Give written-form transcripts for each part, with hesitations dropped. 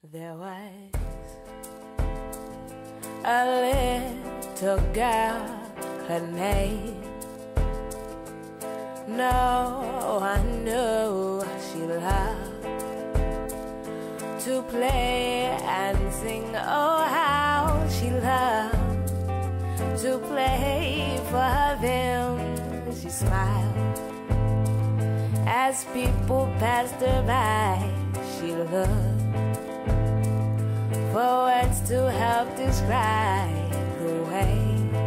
There was a little girl, her name no one knew. She loved to play and sing. Oh, how she loved to play for them. She smiled as people passed her by. She looked for words to help describe the way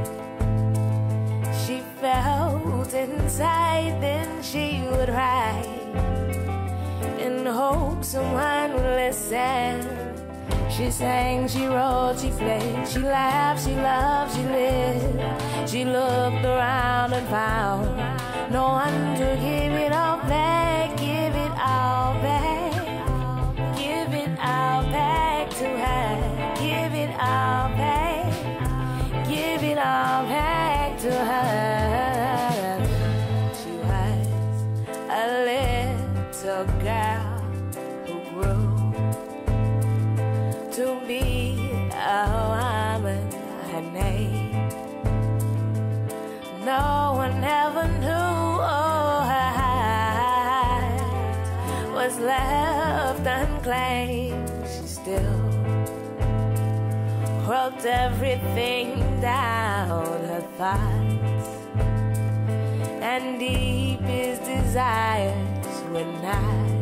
she felt inside. Then she would write in hope someone would listen. She sang, she wrote, she played, she laughed, she loved, she lived. She looked around and found no one to give it all back, give it all back, give it all back to her, give it all back, give it all back to her. She was a little girl who grew to be a woman. Her name no one ever knew. Oh, her heart was left unclaimed. She still wrote everything down, her thoughts and deepest desires were not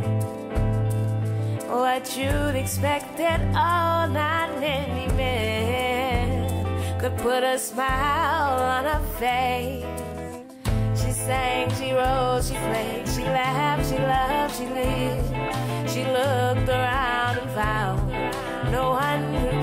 what you'd expected. Oh, not many men could put a smile on her face. She sang, she wrote, she played, she laughed, she loved, she lived. She looked around and found no one who